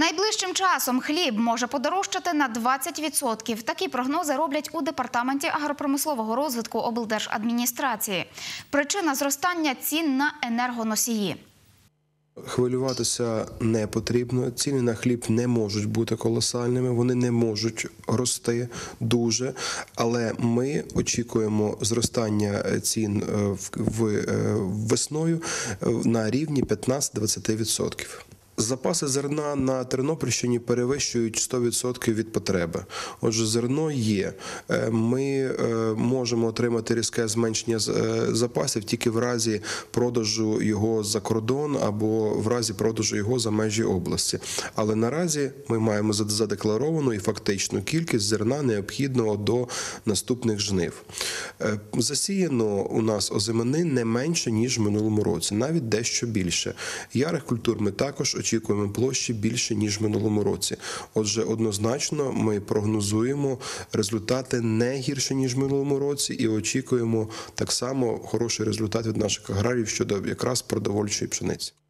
Найближчим часом хліб може подорожчати на 20%. Такі прогнози роблять у Департаменті агропромислового розвитку облдержадміністрації. Причина – зростання цін на енергоносії. Хвилюватися не потрібно, ціни на хліб не можуть бути колосальними, вони не можуть рости дуже, але ми очікуємо зростання цін весною на рівні 15-20%. Запаси зерна на Тернопільщині перевищують 100% від потреби. Отже, зерно є. Ми можемо отримати різке зменшення запасів тільки в разі продажу його за кордон або в разі продажу його за межі області. Але наразі ми маємо задекларовану і фактичну кількість зерна, необхідного до наступних жнив. Засіяно у нас озимини не менше, ніж в минулому році, навіть дещо більше. Ярих культур ми також очікуємо площі більше, ніж в минулому році. Отже, однозначно ми прогнозуємо результати не гірше, ніж в минулому році, і очікуємо так само хороший результат від наших аграріїв щодо якраз продовольчої пшениці.